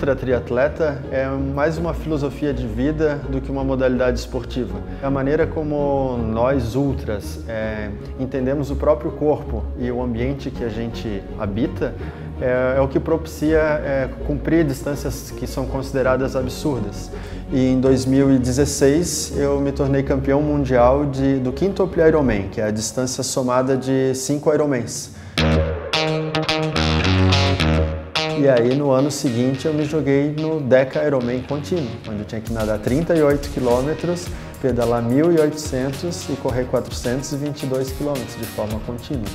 ultra triatleta é mais uma filosofia de vida do que uma modalidade esportiva. A maneira como nós ultras entendemos o próprio corpo e o ambiente que a gente habita é o que propicia cumprir distâncias que são consideradas absurdas. E em 2016 eu me tornei campeão mundial do quíntuplo Ironman, que é a distância somada de 5 Ironmans. E aí no ano seguinte eu me joguei no Deca Ironman contínuo, onde eu tinha que nadar 38 km, pedalar 1.800 e correr 422 km de forma contínua.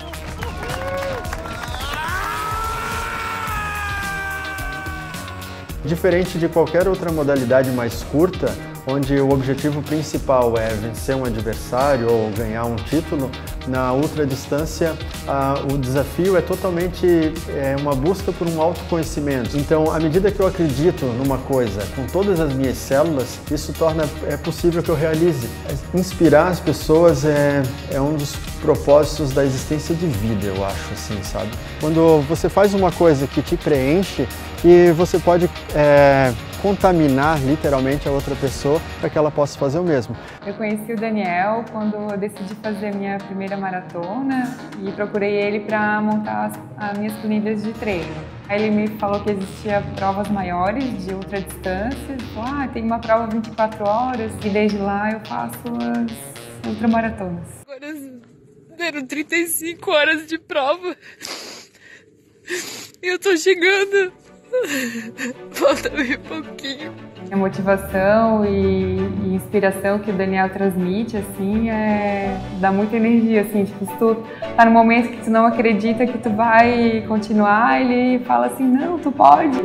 Diferente de qualquer outra modalidade mais curta, onde o objetivo principal é vencer um adversário ou ganhar um título, na ultradistância o desafio é totalmente uma busca por um autoconhecimento. Então, à medida que eu acredito numa coisa com todas as minhas células, isso torna possível que eu realize. Inspirar as pessoas é um dos propósitos da existência de vida, eu acho, assim, sabe? Quando você faz uma coisa que te preenche, e você pode contaminar literalmente a outra pessoa para que ela possa fazer o mesmo. Eu conheci o Daniel quando eu decidi fazer a minha primeira maratona e procurei ele para montar as minhas planilhas de treino. Aí ele me falou que existia provas maiores de ultradistâncias, tem uma prova 24 horas e desde lá eu faço as ultramaratonas. Agora deram 35 horas de prova e eu tô chegando. Falta bem pouquinho. A motivação e inspiração que o Daniel transmite, assim, dá muita energia, assim, tipo, se tu tá no momento que tu não acredita que tu vai continuar, ele fala assim, não, tu pode.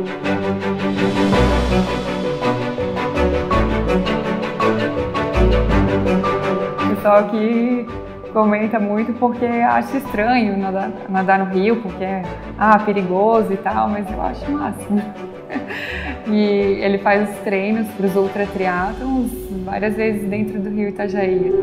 O pessoal aqui comenta muito porque acha estranho nadar no rio, porque é perigoso e tal, mas eu acho máximo. E ele faz os treinos para os ultra triatlons várias vezes dentro do rio Itajaí.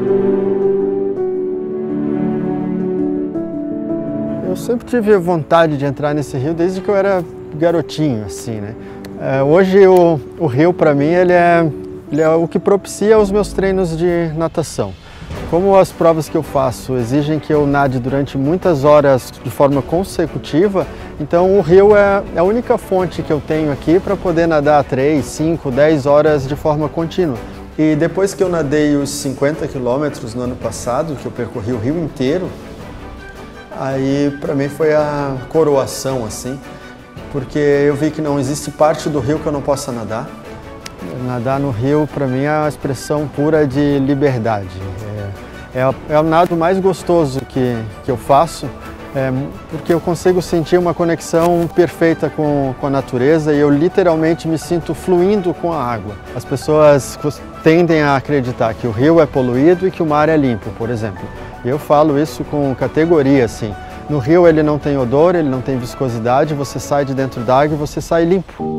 Eu sempre tive vontade de entrar nesse rio desde que eu era garotinho, assim, né? Hoje o rio para mim ele é o que propicia os meus treinos de natação. Como as provas que eu faço exigem que eu nade durante muitas horas de forma consecutiva, então o rio é a única fonte que eu tenho aqui para poder nadar 3, 5, 10 horas de forma contínua. E depois que eu nadei os 50 quilômetros no ano passado, que eu percorri o rio inteiro, aí para mim foi a coroação, assim, porque eu vi que não existe parte do rio que eu não possa nadar. Nadar no rio, para mim, é a expressão pura de liberdade. É o nado mais gostoso que eu faço, porque eu consigo sentir uma conexão perfeita com a natureza e eu literalmente me sinto fluindo com a água. As pessoas tendem a acreditar que o rio é poluído e que o mar é limpo, por exemplo. E eu falo isso com categoria, assim. No rio ele não tem odor, ele não tem viscosidade, você sai de dentro d'água e você sai limpo.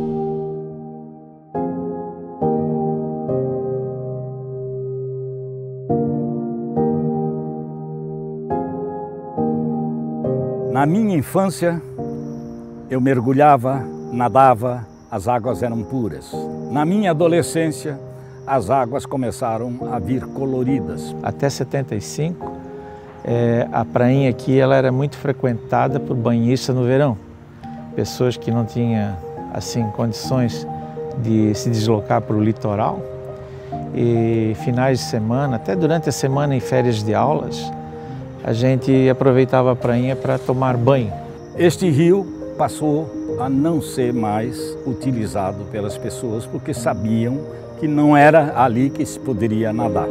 Na minha infância, eu mergulhava, nadava, as águas eram puras. Na minha adolescência, as águas começaram a vir coloridas. Até 75, a prainha aqui ela era muito frequentada por banhistas no verão. Pessoas que não tinham assim, condições de se deslocar para o litoral. E finais de semana, até durante a semana em férias de aulas, a gente aproveitava a prainha para tomar banho. Este rio passou a não ser mais utilizado pelas pessoas porque sabiam que não era ali que se poderia nadar.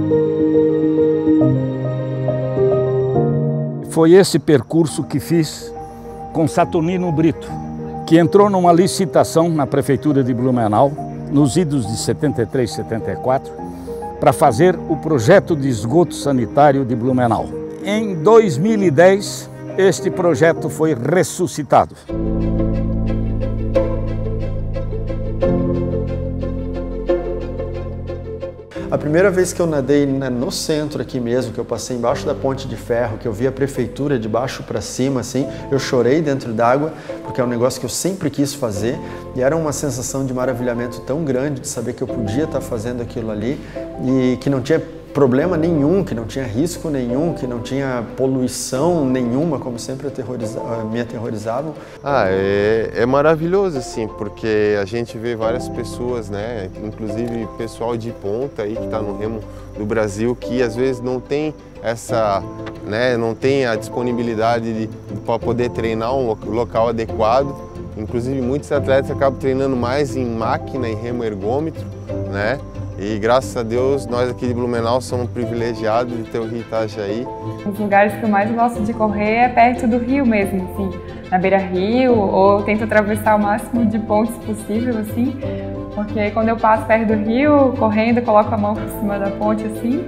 Foi esse percurso que fiz com Saturnino Brito, que entrou numa licitação na Prefeitura de Blumenau, nos idos de 73, 74, para fazer o projeto de esgoto sanitário de Blumenau. Em 2010, este projeto foi ressuscitado. A primeira vez que eu nadei no centro aqui mesmo, que eu passei embaixo da ponte de ferro, que eu vi a prefeitura de baixo para cima, assim, eu chorei dentro d'água, porque é um negócio que eu sempre quis fazer, e era uma sensação de maravilhamento tão grande de saber que eu podia estar fazendo aquilo ali e que não tinha problema nenhum, que não tinha risco nenhum, que não tinha poluição nenhuma, como sempre me aterrorizavam. É maravilhoso, assim, porque a gente vê várias pessoas, né, inclusive pessoal de ponta aí que está no remo do Brasil, que às vezes não tem essa, né, não tem a disponibilidade para poder treinar um local adequado. Inclusive muitos atletas acabam treinando mais em máquina, em remo ergômetro, né? E graças a Deus, nós aqui de Blumenau somos privilegiados de ter o Rio Itajaí. Os lugares que eu mais gosto de correr é perto do rio mesmo, assim, na beira-rio, ou eu tento atravessar o máximo de pontes possível, assim, porque quando eu passo perto do rio, correndo, eu coloco a mão por cima da ponte, assim,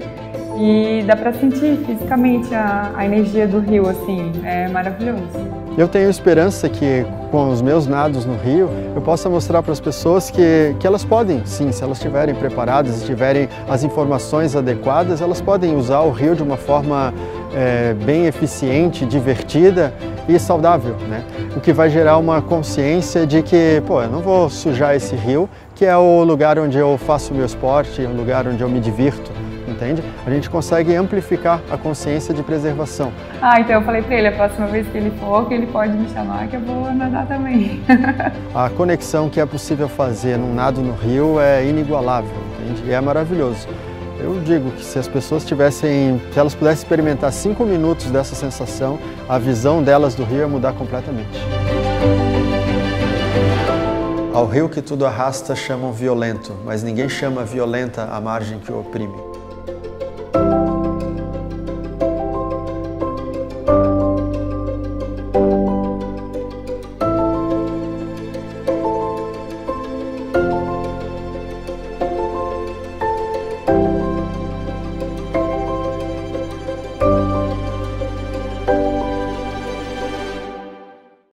e dá para sentir fisicamente a energia do rio, assim, é maravilhoso. Eu tenho esperança que com os meus nados no rio eu possa mostrar para as pessoas que elas podem, sim, se elas estiverem preparadas e tiverem as informações adequadas, elas podem usar o rio de uma forma bem eficiente, divertida e saudável, né? O que vai gerar uma consciência de que, pô, eu não vou sujar esse rio, que é o lugar onde eu faço o meu esporte, o lugar onde eu me divirto. Entende? A gente consegue amplificar a consciência de preservação. Então eu falei para ele, a próxima vez que ele for, que ele pode me chamar, que eu vou nadar também. A conexão que é possível fazer num nado no rio é inigualável, entende? E é maravilhoso. Eu digo que se as pessoas se elas pudessem experimentar 5 minutos dessa sensação, a visão delas do rio ia mudar completamente. Ao rio que tudo arrasta chamam violento, mas ninguém chama violenta a margem que o oprime.